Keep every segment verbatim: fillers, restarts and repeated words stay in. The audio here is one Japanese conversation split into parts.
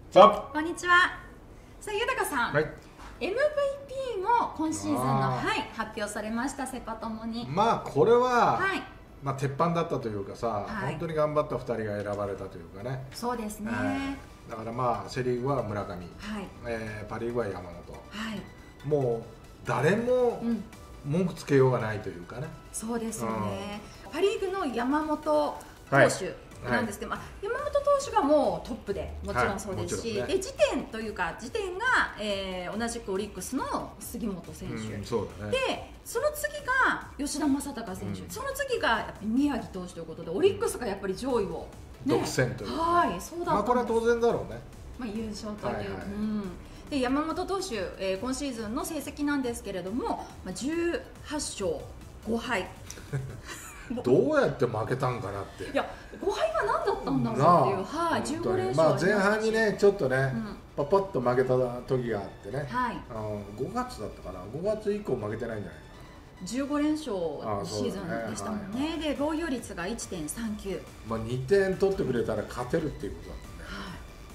さあ、 こんにちは。さあ、豊さん、はい、エムブイピー も今シーズンの、はい、発表されました。セパともに。 まあこれは、 はい、 まあ鉄板だったというかさ、はい、本当に頑張ったふたりが選ばれたというかね。 そうですね、 えー、だからまあセ・リーグは村上、はい、えー、パ・リーグは山本、はい、もう誰も文句つけようがないというかね。 そうですよね、うん、パ・リーグの山本投手、はい、なんですけど、はい、まあ、山本投手がもうトップでもちろんそうですし、はい、ね、で時点というか時点が、えー、同じくオリックスの杉本選手、 うん、そうだね、 でその次が吉田正尚選手、うん、その次がやっぱり宮城投手ということでオリックスがやっぱり上位を、 ね、独占という、 はい、そうだったんです。 まあこれは当然だろうね、 まあ、優勝という、はいはい、うん、で山本投手、えー、今シーズンの成績なんですけれども、まあ、じゅうはっしょうごはいどうやって負けたんかなって。 いや、ごはいは何だったんだろうっていう、はい、じゅうごれんしょう、 まあ、前半にねちょっとね、うん、パパッと負けた時があってね、はい、ごがつだったかな、ごがつ以降負けてないんじゃないかな。 じゅうごれんしょうシーズンでしたもんね。はいはい、で防御率が いってんさんきゅう、 まあ、にてん取ってくれたら勝てるっていうことだもんね。 はい、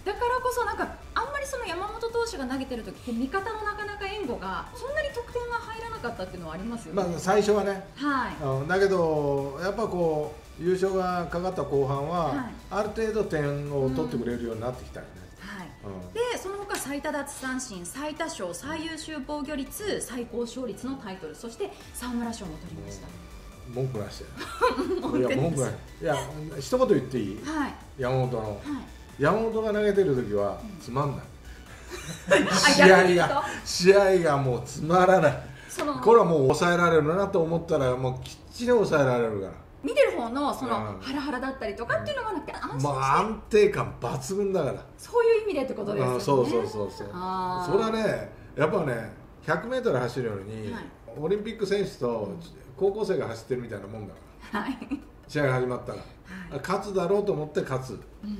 だからこそなんかあんまりその山本投手が投げてる時って味方のなかなか援護がそんなに得点が入らなかったっていうのはありますよね。 まあ最初はね、 はい、だけどやっぱこう優勝がかかった後半は、はい、ある程度点を取ってくれるようになってきたよね。 はい、うん、でその他最多奪三振、最多勝、最優秀防御率、最高勝率のタイトル、そして沢村賞も取りました。 文句なしだよ。いや文句ない。いや一言言っていい？はい、山本の、はい、山本が投げてる時はつまんない。うん、試合が試合がもうつまらない。これはもう抑えられるなと思ったらもうきっちり抑えられるから。 見てる方のそのハラハラだったりとかっていうのがなくて安心して、 まあ安定感抜群だから。 そういう意味でってことですよね。 そうそうそうそう。それはねやっぱねひゃくメートル走るのに、はい、オリンピック選手と高校生が走ってるみたいなもんだから。はい、試合が始まったら、はい、勝つだろうと思って勝つ。うん、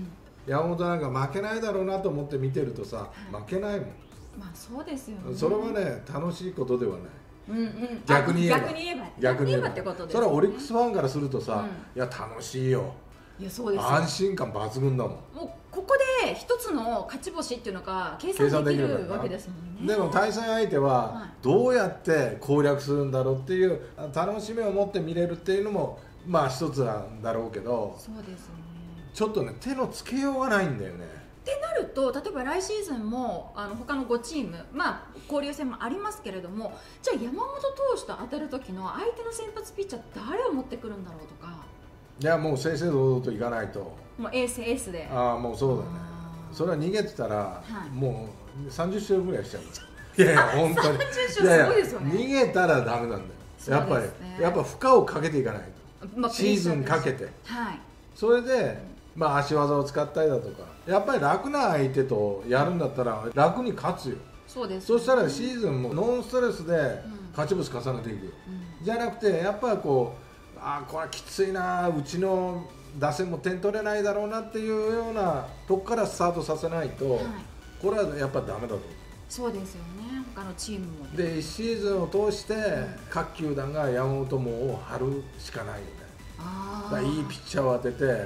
山本なんか負けないだろうなと思って見てるとさ、はい、負けないもん。 まあそうですよね。 それはね楽しいことではない。 うんうん、 逆に言えば逆に言えば逆に言えばってことですね。 それはオリックスファンからするとさ、うん、いや楽しいよ。 いやそうです。 安心感抜群だもん。 もうここで一つの勝ち星っていうのが計算できるわけですもんね。 でも対戦相手はどうやって攻略するんだろうっていう楽しみを持って見れるっていうのもまあ一つなんだろうけど、 そうですね。ちょっとね手のつけようがないんだよね。 ってなると、例えば来シーズンもあの他のごチーム、まあ、交流戦もありますけれども、じゃあ山本投手と当たる時の相手の先発ピッチャー誰を持ってくるんだろうとか。 いやもう正々堂々といかないと、 もうエースエースで、 ああもうそうだね。それは逃げてたら、はい、もうさんじゅっしょうぐらいしちゃう。いやいや本当にさんじゅっしょうすごいですよね。 逃げたらダメなんだよ。やっぱり、ね、やっぱ負荷をかけていかないと、まあ、シーズンかけて、はい、それで、まあ、足技を使ったりだとか、やっぱり楽な相手とやるんだったら楽に勝つよ。 そうです、ね、 そしたらシーズンもノンストレスで勝ち星重ねていくよ、うん、じゃなくてやっぱりこう、ああこれはきついな、うちの打線も点取れないだろうなっていうようなとこからスタートさせないと、はい、これはやっぱりダメだと思う。 そうですよね、他のチームも。 でいちシーズンを通して各球団が山本もを張るしかないよね。あだいいピッチャーを当てて、はい、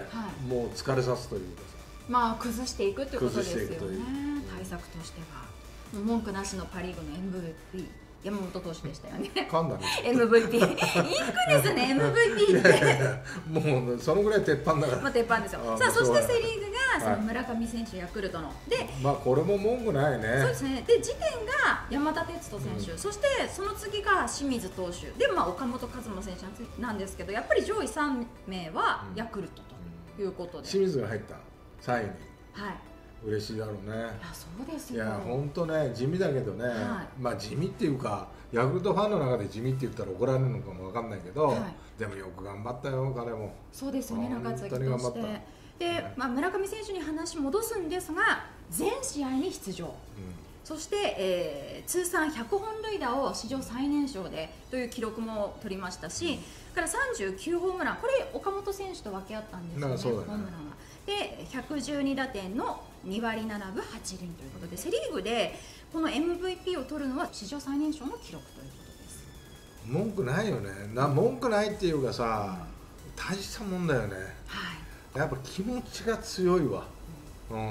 もう疲れさすというかさ、 まあ崩していくということですよね。対策としては文句なしのパ・リーグの エムブイピー 山本投手でしたよね。 噛んだね。 エムブイピー いい句ですね。エムブイピー って。いやいやもうそのぐらい鉄板だから。 まあ鉄板ですよ。さあそしてセ・リーグがその村上選手、ヤクルトので、 まあこれも文句ないね。 そうですね。で時点が山田哲人選手、うん、そしてその次が清水投手で、まあ岡本和真選手なんですけど、やっぱり上位さんめいはヤクルトということで。うん、 清水が入ったさんいに。 はい。 嬉しいだろうね。いやそうですよ。 いや本当ね地味だけどね、はい、まあ地味っていうかヤクルトファンの中で地味って言ったら怒られるのかもわかんないけど、はい、でもよく頑張ったよ彼も。 そうですよね、中継ぎとして。で、まあ、村上選手に話戻すんですが全試合に出場、うん、そして、えー、通算ひゃくほんるいだを史上最年少でという記録も取りましたし、うん、からさんじゅうきゅうホームラン、これ岡本選手と分け合ったんですよね、ホームランは。でひゃくじゅうにだてんのにわりななぶはちりんということで、セ・リーグでこの エムブイピー を取るのは史上最年少の記録ということです。 文句ないよね。な文句ないっていうかさ、うん、大したもんだよね。はい、やっぱ気持ちが強いわ、うん、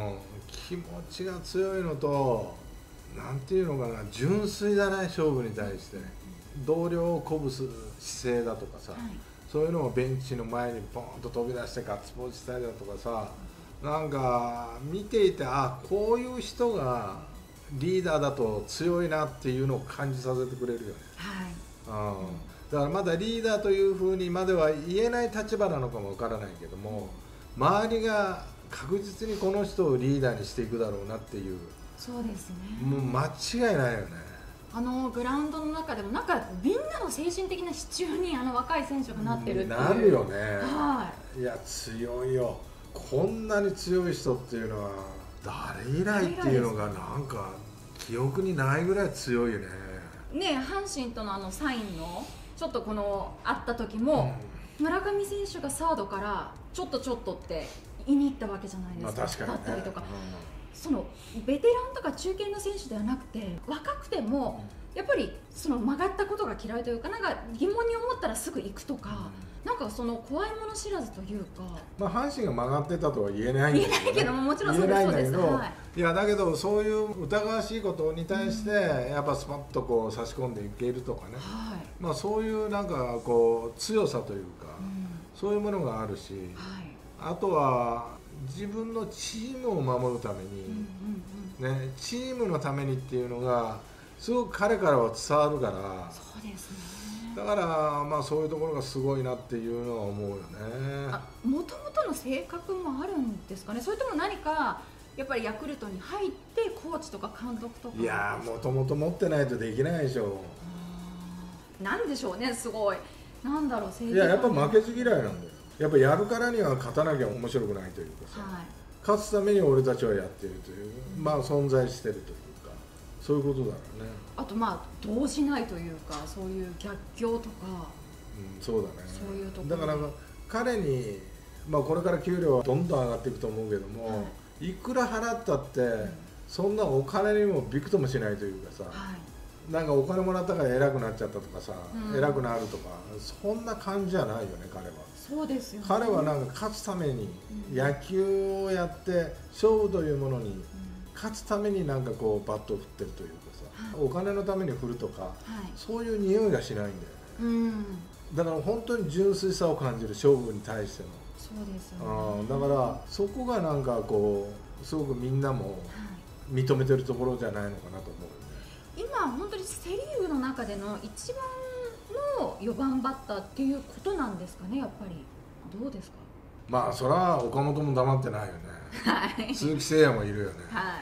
気持ちが強いのと、なんていうのかな、純粋だね、勝負に対して。同僚を鼓舞する姿勢だとかさ、はい、そういうのをベンチの前にポンと飛び出してガッツポーズしたりだとかさ、なんか見ていて、あ、こういう人がリーダーだと強いなっていうのを感じさせてくれるよね。はい、うん、だからまだリーダーというふうにまでは言えない立場なのかもわからないけども、周りが確実にこの人をリーダーにしていくだろうなっていう。 そうですね、 もう間違いないよね。 あのグラウンドの中でもなんかみんなの精神的な支柱にあの若い選手がなってるっていう。 なるよね。 はい。 いや強いよ。こんなに強い人っていうのは誰以来っていうのがなんか記憶にないぐらい強いよね。 ね、阪神とのあのサインのちょっとこの会った時も、うん、村上選手がサードからちょっとちょっとって言いに行ったわけじゃないですか。まあ確かにね、だったりとか。うん、そのベテランとか中堅の選手ではなくて、若くてもやっぱりその曲がったことが嫌いというか、なんか疑問に思ったらすぐ行くとか、うん、なんかその怖いもの知らずというか、 まあ阪神が曲がってたとは言えないんだけど、ね、言えないけども、 もちろんそうです、そうです。はい、 いやだけどそういう疑わしいことに対してやっぱスパッとこう差し込んでいけるとかね、はい、まあそういうなんかこう強さというか、うん、そういうものがあるし、はい、あとは自分のチームを守るために、ね、チームのためにっていうのがすごく彼からは伝わるから。 そうですね。 だからまあそういうところがすごいなっていうのは思うよね。 もともとの性格もあるんですかね。それとも何かやっぱりヤクルトに入ってコーチとか監督とか。 いやもともと持ってないとできないでしょう。なんでしょうね、すごい。なんだろう、性格。 いややっぱ負けず嫌いなんだよ。やっぱやるからには勝たなきゃ面白くないというかさ、はい、勝つために俺たちはやっているという、まあ存在しているというか、そういうことだろうね。 あとまあ動じないというか、そういう逆境とか、 うん、そうだね。 そういうところだから彼に、まあ、これから給料はどんどん上がっていくと思うけども、はい、いくら払ったって、うん、そんなお金にもびくともしないというかさ、はい、なんかお金もらったから偉くなっちゃったとかさ、うん、偉くなるとか、そんな感じじゃないよね、彼は。 そうですよね。 彼はなんか勝つために野球をやって勝負というものに勝つためになんかこうバットを振ってるというかさ、はい、お金のために振るとか、はい、そういう匂いがしないんだよね、うん、だから本当に純粋さを感じる、勝負に対しての。 そうですよね。 あだからそこがなんかこうすごくみんなも認めてるところじゃないのかなと思うよね。 今本当にセ・リーグの中での一番のよばんバッターっていうことなんですかね、やっぱり。どうですか。 まあそれは岡本も黙ってないよね、はい、鈴木誠也もいるよね、はい、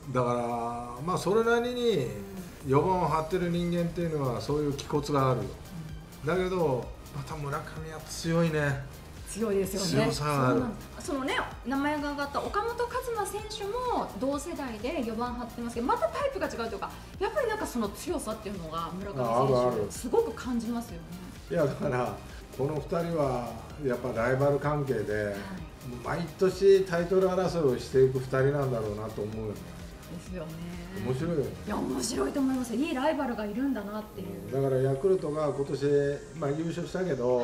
だからまあそれなりによばんを張ってる人間っていうのはそういう気骨があるよ、うん、だけどまた村上は強いね。 強いですよね。 強さがある。 そのね、名前が挙がった岡本和真選手も同世代でよばん張ってますけど、またタイプが違うというか、やっぱりなんかその強さっていうのが村上選手すごく感じますよね。 いやだからこのふたりはやっぱライバル関係で、はい、毎年タイトル争いをしていくふたりなんだろうなと思うよね。 ですよね。 面白いよね。 いや面白いと思います。いいライバルがいるんだなっていう、 うん、だからヤクルトが今年、まあ、優勝したけど、はい、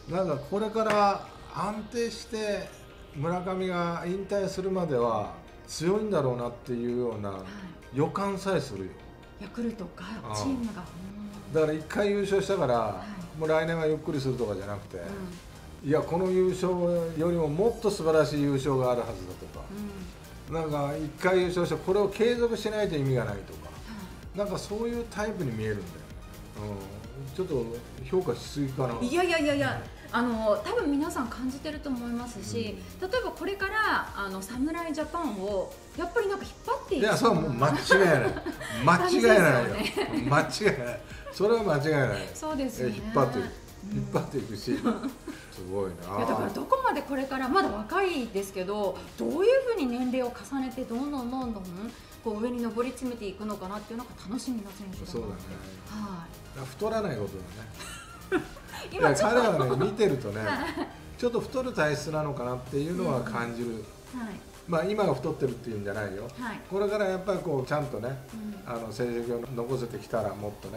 なんかこれから安定して村上が引退するまでは強いんだろうなっていうような予感さえするよ、 ヤクルトがチームが。 だからいっかい優勝したから、はい、もう来年はゆっくりするとかじゃなくて、うん、いやこの優勝よりももっと素晴らしい優勝があるはずだとか、うん、なんかいっかい優勝してこれを継続しないと意味がないとか、うん、なんかそういうタイプに見えるんだよね、うん、ちょっと評価しすぎかな。 いやいやいやいや、あの多分皆さん感じてると思いますし、うん、例えばこれからあの侍ジャパンをやっぱりなんか引っ張っていく。 いやそうもう間違いない間違いないよ間違いないそれは間違いない。 そうですよね。 引っ張っていく、引っ張っていくし、すごいな。 いやだからどこまでこれからまだ若いですけど、どういうふうに年齢を重ねてどんどんどんどんこう上に上り詰めていくのかなっていうのが楽しみな選手だなって。 そうだね。はい。太らないことだね。 今ちょっと彼はね見てるとね、ちょっと太る体質なのかなっていうのは感じる。うん、はい。まあ今が太ってるっていうんじゃないよ。はい。これからやっぱりこうちゃんとね、うん、あの成績を残せてきたらもっとね。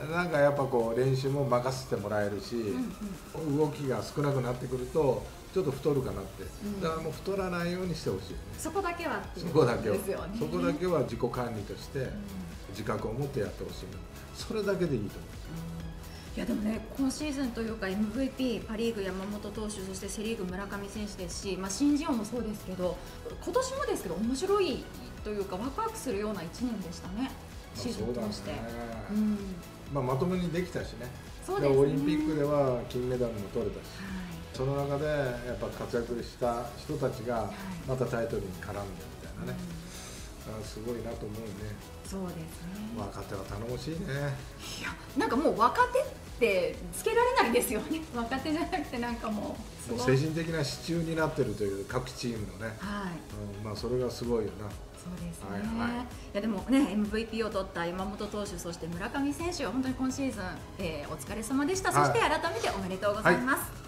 なんかやっぱこう練習も任せてもらえるし、うんうん、動きが少なくなってくるとちょっと太るかなって、うん、だからもう太らないようにしてほしい、ね、 そこだけはっていうそこだけはですよね。 そこだけは自己管理として自覚を持ってやってほしい、それだけでいいと思う。 いやでもね、今シーズンというか エムブイピー パ・リーグ山本投手、そしてセ・リーグ村上選手ですし、まあ、新人王もそうですけど、今年もですけど面白いというかワクワクするようないちねんでしたね、シーズンを通して。 うん、まあ、まともにできたしね。 そうですね。 オリンピックでは金メダルも取れたし、はい、その中でやっぱ活躍した人たちがまたタイトルに絡んでみたいなね、はい、すごいなと思うね。 そうですね。 若手は頼もしいね。 いや、なんかもう若手ってつけられないですよね。若手じゃなくてなんかもうもう精神的な支柱になってるという各チームのね、 はい、 うん、まあそれがすごいよな。 そうですね、はいはい、いやでもね エムブイピー を取った山本投手、そして村上選手は本当に今シーズン、えー、お疲れ様でした、はい、そして改めておめでとうございます。はい。